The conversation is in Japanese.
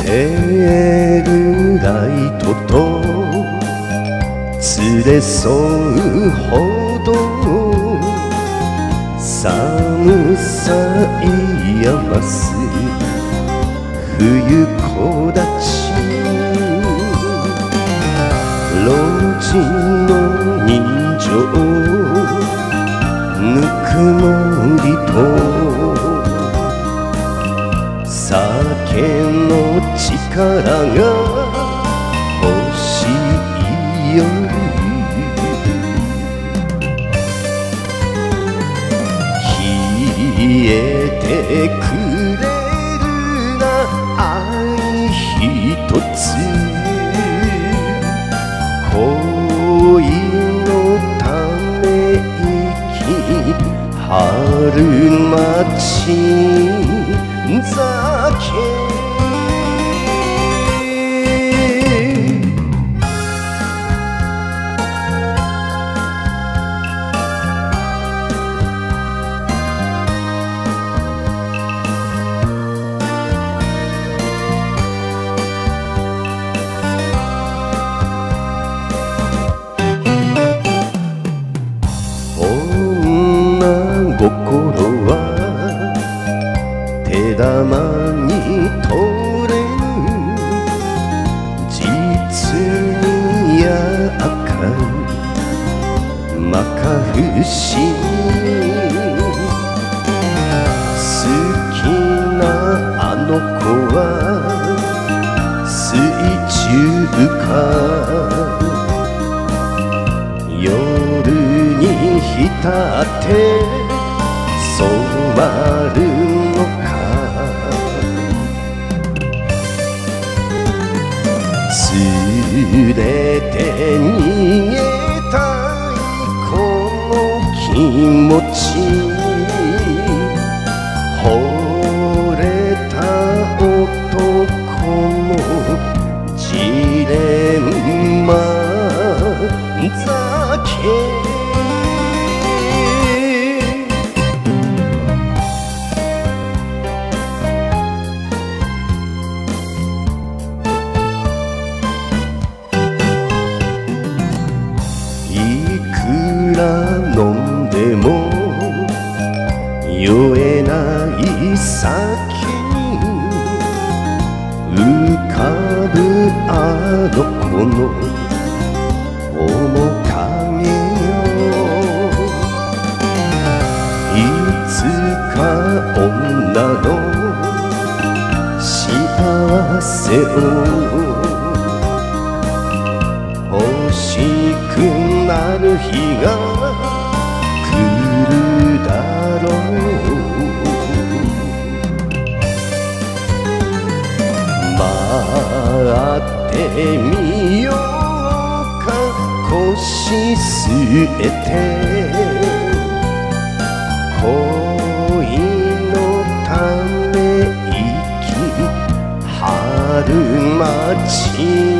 テールライトと連れ添うほど寒さ癒ます冬木立路地の人情ぬくもりと酒の力が欲しい夜冷えてくれるな愛ひとつ恋のため息春町酒心は手玉に取れぬ実にや赤い摩訶不思議好きなあの子は水中か夜に浸って染まるのか連れて逃げたいこの気持ち惚れた男のジレンマ酒飲んでも酔えない酒に浮かぶあの子の面影よいつか女の幸せを欲しくなる日が来るだろう待ってみようか腰据えて恋のため息春町